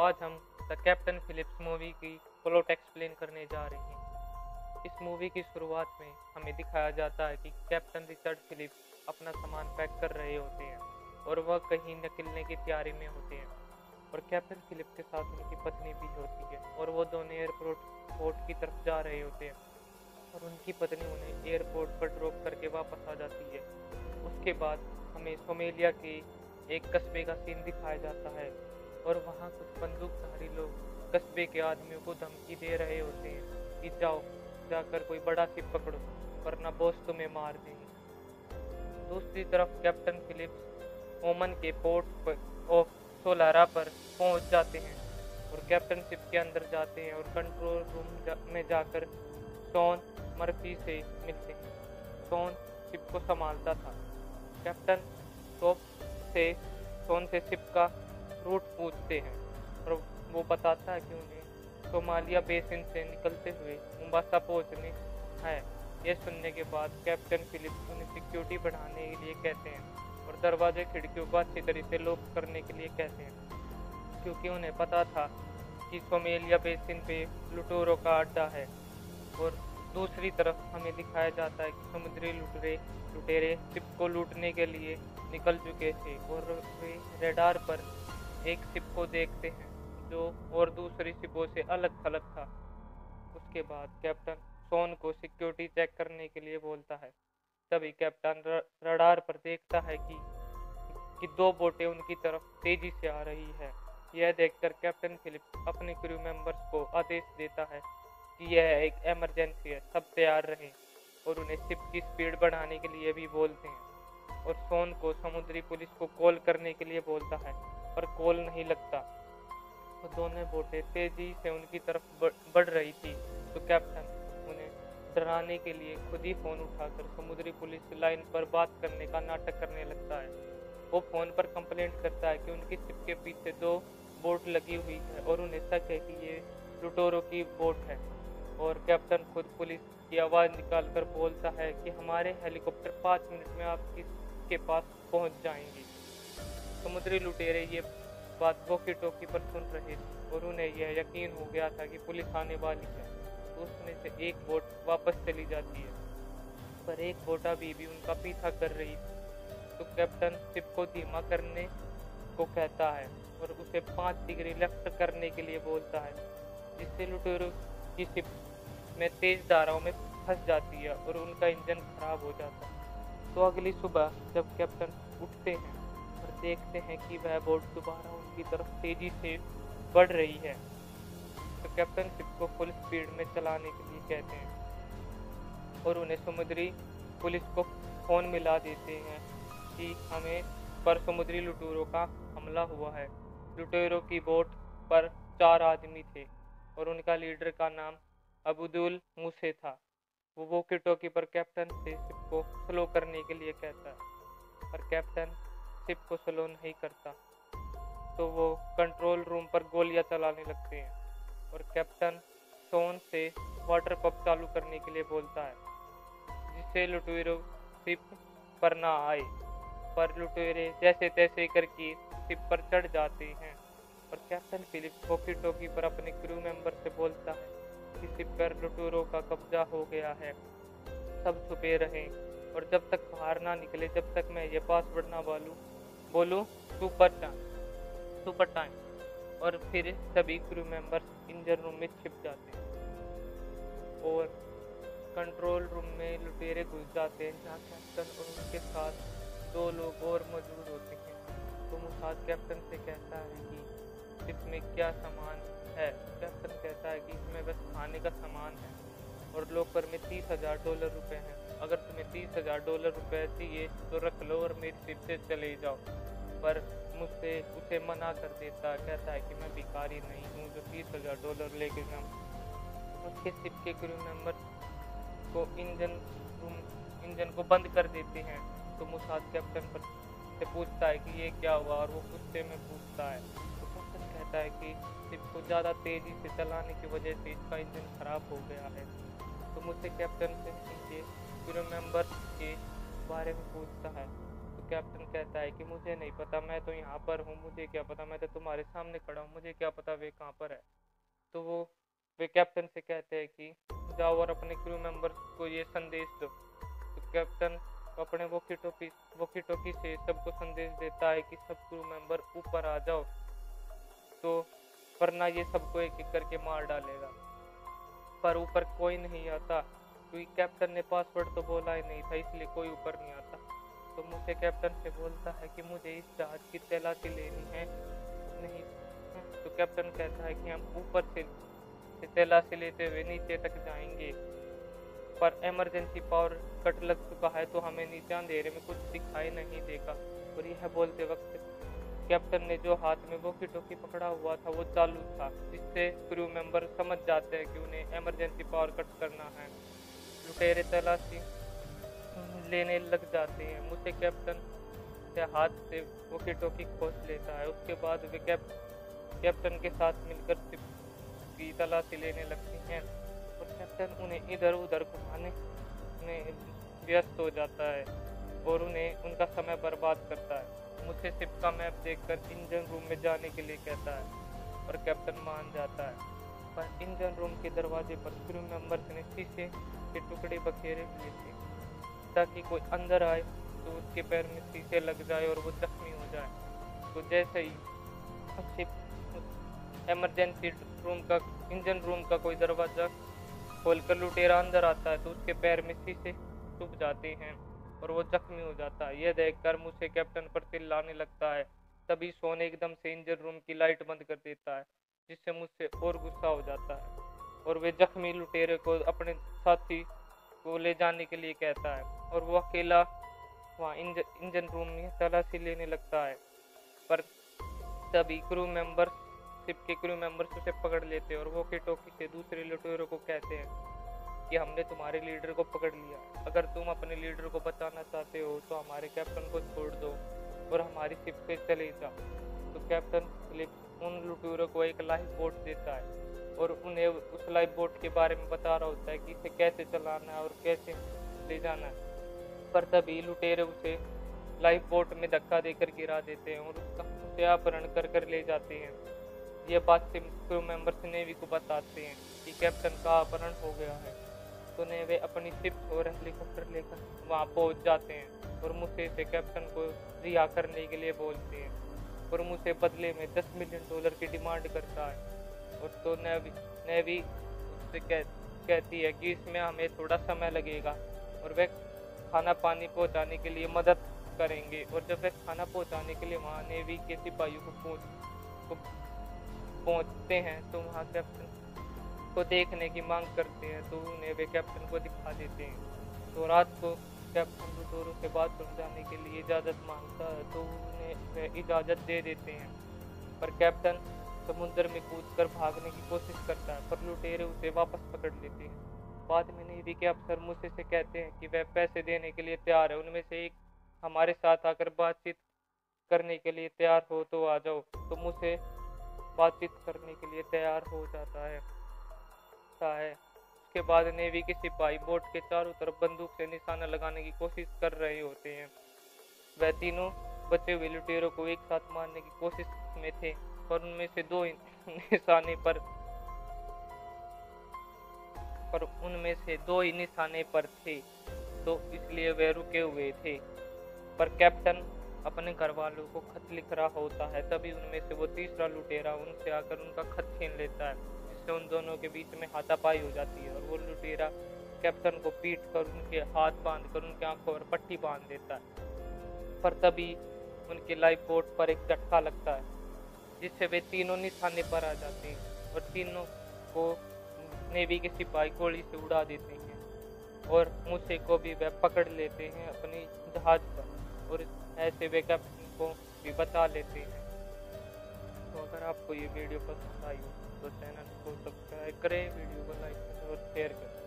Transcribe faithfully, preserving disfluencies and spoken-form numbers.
आज हम the captain Phillips movie की प्लॉट एक्सप्लेन करने जा रहे हैं। इस मूवी की शुरुआत में हमें दिखाया जाता है कि कैप्टन रिचर्ड फिलिप्स अपना सामान पैक कर रहे होते हैं और वह कहीं निकलने की तैयारी में होते हैं और कैप्टन फिलिप्स के साथ उनकी पत्नी भी होती है और वो दोनों एयरपोर्ट पोर्ट की तरफ जा रहे होते हैं और उनकी पत्नी उन्हें एयरपोर्ट पर ड्रॉप करके वापस आ जाती है। उसके बाद हमें सोमालिया के एक कस्बे का सीन दिखाया जाता है और वहाँ कुछ बंदूकधारी लोग कस्बे के आदमियों को धमकी दे रहे होते हैं कि जाओ जाकर कोई बड़ा शिप पकड़ो वरना बॉस तुम्हें मार देंगे। दूसरी तरफ कैप्टन फिलिप्स ओमन के पोर्ट ऑफ सोलारा पर पहुंच जाते हैं और कैप्टन शिप के अंदर जाते हैं और कंट्रोल रूम जा, में जाकर शॉन मर्फी से मिलते हैं। शॉन शिप को संभालता था। कैप्टन टॉप से शॉन से शिप का रूट पूछते हैं और वो बताता है कि उन्हें सोमालिया बेसिन से निकलते हुए मुंबासा पहुंचने है। यह सुनने के बाद कैप्टन फिलिप्स उन्हें सिक्योरिटी बढ़ाने के लिए कहते हैं और दरवाजे खिड़कियों को अच्छी तरह से लॉक करने के लिए कहते हैं क्योंकि उन्हें पता था कि सोमालिया बेसिन पे लुटेरों का अड्डा है। और दूसरी तरफ हमें दिखाया जाता है कि समुद्री लुटेरे लुटेरे शिप को लूटने के लिए निकल चुके थे और वे रडार पर एक शिप को देखते हैं जो और दूसरी शिपों से अलग थलग था। उसके बाद कैप्टन शॉन को सिक्योरिटी चेक करने के लिए बोलता है। तभी कैप्टन रडार पर देखता है कि कि दो बोटें उनकी तरफ तेजी से आ रही है। यह देखकर कैप्टन फिलिप्स अपने क्रू मेंबर्स को आदेश देता है कि यह एक इमरजेंसी है, सब तैयार रहें और उन्हें शिप की स्पीड बढ़ाने के लिए भी बोलते हैं और शॉन को समुद्री पुलिस को कॉल करने के लिए बोलता है पर कॉल नहीं लगता। तो दोनों बोटें तेजी से उनकी तरफ बढ़ रही थी तो कैप्टन उन्हें डराने के लिए खुद ही फोन उठाकर समुद्री पुलिस लाइन पर बात करने का नाटक करने लगता है। वो फोन पर कंप्लेंट करता है कि उनकी शिप के पीछे दो बोट लगी हुई है और उन्हें शक है कि ये लुटेरों की बोट है। और कैप्टन खुद पुलिस की आवाज़ निकालकर बोलता है कि हमारे हेलीकॉप्टर पाँच मिनट में आपके के पास पहुंच जाएंगे। समुद्री लुटेरे ये बात वॉकी टॉकी पर सुन रहे थे और उन्हें यह यकीन हो गया था कि पुलिस आने वाली है। तो उसमें से एक बोट वापस चली जाती है पर एक बोट अभी भी उनका पीछा कर रही थी। तो कैप्टन शिप को धीमा करने को कहता है और उसे पाँच डिग्री लेफ्ट करने के लिए बोलता है जिससे लुटेरों की शिप में तेज धाराओं में फंस जाती है और उनका इंजन खराब हो जाता है। तो अगली सुबह जब कैप्टन उठते हैं और देखते हैं कि वह बोट दोबारा उनकी तरफ तेजी से बढ़ रही है तो कैप्टन शिप को फुल स्पीड में चलाने के लिए कहते हैं और उन्हें समुद्री पुलिस को फोन मिला देते हैं कि हमें पर समुद्री लुटेरों का हमला हुआ है। लुटेरों की बोट पर चार आदमी थे और उनका लीडर का नाम अब्दुल मूसे था। वो वॉकी टॉकी पर कैप्टन से शिप को स्लो करने के लिए कहता है पर कैप्टन शिप को स्लो नहीं करता तो वो कंट्रोल रूम पर गोलियां चलाने लगते हैं और कैप्टन शॉन से वाटर पंप चालू करने के लिए बोलता है जिससे लुटेरे शिप पर ना आए। पर लुटेरे जैसे तैसे करके शिप पर चढ़ जाते हैं और कैप्टन फिलिप्स वॉकी टॉकी पर अपने क्रू मेंबर से बोलता है कि शिप पर लुटेरों का कब्जा हो गया है, सब छुपे रहें और जब तक बाहर ना निकले जब तक मैं ये पासवर्ड ना बोलूं बोलूं सुपर टाइम सुपर टाइम और फिर सभी क्रू मेंबर्स इंजन रूम में छिप जाते हैं और कंट्रोल रूम में लुटेरे घुस जाते हैं जहाँ कैप्टन और उनके साथ दो लोग और मौजूद होते हैं। तो मुसाद कैप्टन से कहता है कि शिप में क्या सामान है। कैप्टन कहता है कि इसमें बस खाने का सामान है और लॉकर में तीस हजार डॉलर रुपए हैं। अगर तुम्हें तीस हजार डॉलर रुपए चाहिए तो रख लो और मेरी शिप से चले जाओ। पर मुझसे उसे मना कर देता है, कहता है कि मैं भिखारी नहीं हूँ जो तीस हजार डॉलर लेके जाऊँ। उसके शिप के क्रू मेंबर को इंजन रूम इंजन को बंद कर देते हैं। तो मुसाद कैप्टन पर से पूछता है कि ये क्या हुआ और वो गुस्से में पूछता है। तो कैप्टन कहता है कि शिप को ज़्यादा तेज़ी से चलाने की वजह से इसका इंजन खराब हो गया है। तो मुझसे कैप्टन से नीचे क्रू मेंबर के बारे में पूछता है। तो कैप्टन कहता है कि मुझे नहीं पता, मैं तो यहाँ पर हूँ, मुझे क्या पता, मैं तो तुम्हारे सामने खड़ा हूँ, मुझे क्या पता वे कहाँ पर है। तो वो वे कैप्टन से कहते हैं कि जाओ और अपने क्रू मेंबर्स को ये संदेश दो। तो कैप्टन अपने वॉकी टॉकी वॉकी टॉकी से सबको संदेश देता है कि सब क्रू मेंबर ऊपर आ जाओ, तो वरना ये सबको एक एक करके मार डालेगा। पर ऊपर कोई नहीं आता क्योंकि कैप्टन ने पासवर्ड तो बोला ही नहीं था, इसलिए कोई ऊपर नहीं आता। तो मुझे कैप्टन से बोलता है कि मुझे इस जहाज की तलाशी लेनी है। नहीं, तो कैप्टन कहता है कि हम ऊपर से तलाशी लेते हुए नीचे तक जाएंगे, पर इमरजेंसी पावर कट लग चुका है तो हमें नीचे अंधेरे में कुछ दिखाई नहीं देगा। और यह बोलते वक्त कैप्टन ने जो हाथ में वॉकी टॉकी पकड़ा हुआ था वो चालू था, जिससे क्रू मेंबर समझ जाते हैं कि उन्हें इमरजेंसी पावर कट करना है। लुटेरे तलाशी लेने लग जाते हैं। मुझे कैप्टन से हाथ से वॉकी टॉकी खोस लेता है। उसके बाद वे कैप कैप्टन के साथ मिलकर शिप की तलाशी लेने लगती हैं और कैप्टन उन्हें इधर उधर घुमाने में व्यस्त हो जाता है और उन्हें उनका समय बर्बाद करता है। मुझे शिप का मैप देखकर इंजन रूम में जाने के लिए कहता है और कैप्टन मान जाता है। पर इंजन रूम के दरवाजे पर क्रू मेंबर्स ने शीशे के टुकड़े बखेरे हुए थे ताकि कोई अंदर आए तो उसके पैर में शीशे लग जाए और वो जख्मी हो जाए। तो जैसे ही शिप इमरजेंसी रूम का इंजन रूम का कोई दरवाजा खोलकर लुटेरा अंदर आता है तो उसके पैर में शीशे चुभ जाते हैं और वो जख्मी हो जाता है। यह देखकर मुझे कैप्टन पर चिल्लाने लगता है। तभी सोन एकदम से इंजन रूम की लाइट बंद कर देता है, जिससे मुझसे और गुस्सा हो जाता है और वे जख्मी लुटेरे को अपने साथी को ले जाने के लिए कहता है और वो अकेला वहाँ इंजन इंजन रूम में तलाशी लेने लगता है। पर तभी क्रू मेंबर्स शिप के क्रू मेंबर्स उसे पकड़ लेते हैं और वॉकी टॉकी से दूसरे लुटेरों को कहते हैं कि हमने तुम्हारे लीडर को पकड़ लिया, अगर तुम अपने लीडर को बचाना चाहते हो तो हमारे कैप्टन को छोड़ दो और हमारी शिप पे चले जाओ। तो कैप्टन फिलिप्स उन लुटेरों को एक लाइफ बोट देता है और उन्हें उस लाइफ बोट के बारे में बता रहा होता है कि इसे कैसे चलाना है और कैसे ले जाना है। पर तभी लुटेरे उसे लाइफ बोट में धक्का देकर गिरा देते हैं और उसका उसे अपहरण कर कर ले जाते हैं। यह बात से क्रू मेंबर्स नेवी को बताते हैं कि कैप्टन का अपहरण हो गया है। तो नेवी अपनी शिप और हेलीकॉप्टर लेकर वहां पहुंच जाते हैं और मुझे से कैप्टन को रिहा करने के लिए बोलते हैं और मुझे बदले में दस मिलियन डॉलर की डिमांड करता है। और तो नेवी नेवी उससे कह, कहती है कि इसमें हमें थोड़ा समय लगेगा और वे खाना पानी पहुंचाने के लिए मदद करेंगे। और जब वे खाना पहुंचाने के लिए वहाँ नेवी के सिपाहियों को पहुँच पहुँचते हैं तो वहाँ कैप्टन को देखने की मांग करते हैं तो उन्हें वे कैप्टन को दिखा देते हैं। तो रात को कैप्टन लुटेरों से बात समझाने के लिए इजाज़त मांगता है तो उन्हें वे इजाज़त दे देते हैं। पर कैप्टन समुद्र में कूदकर भागने की कोशिश करता है पर लुटेरे उसे वापस पकड़ लेते हैं। बाद में नेवी के अफसर मुझसे से कहते हैं कि वह पैसे देने के लिए तैयार है, उनमें से एक हमारे साथ आकर बातचीत करने के लिए तैयार हो तो आ जाओ। तो मुझे बातचीत करने के लिए तैयार हो जाता है है उसके बाद नेवी के सिपाही बोट के चारों तरफ बंदूक से निशाना लगाने की कोशिश कर रहे होते हैं। वह तीनों बचे हुए लुटेरों को एक साथ मारने की कोशिश में थे पर उनमें से दो निशाने पर पर उनमें से दो ही निशाने पर थे तो इसलिए वे रुके हुए थे। पर कैप्टन अपने घर वालों को खत लिख रहा होता है। तभी उनमें से वो तीसरा लुटेरा उनसे आकर उनका खत छीन लेता है, जिससे उन दोनों के बीच में हाथापाई हो जाती है और वो लुटेरा कैप्टन को पीट कर उनके हाथ बांध कर उनकी आंखों पर पट्टी बांध देता है। पर तभी उनके लाइफ बोट पर एक झटका लगता है जिससे वे तीनों निशाने पर आ जाते हैं और तीनों को नेवी के सिपाही गोली से उड़ा देते हैं और मुझे को भी वे पकड़ लेते हैं अपनी जहाज पर और ऐसे वे कैप्टन को भी बचा लेते हैं। तो अगर आपको ये वीडियो पसंद आई हो तो चैनल को सब्सक्राइब करें, वीडियो को लाइक करें और शेयर करें।